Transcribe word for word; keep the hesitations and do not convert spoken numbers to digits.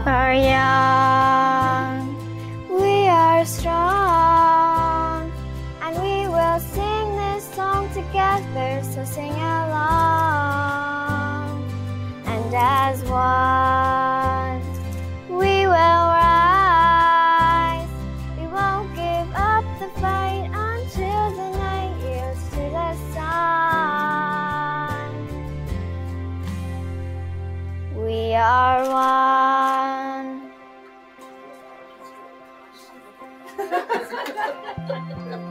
are young, we are strong, and we will sing this song together, so sing along. And as one, we will rise, we won't give up the fight until the night yields to the sun. We are one.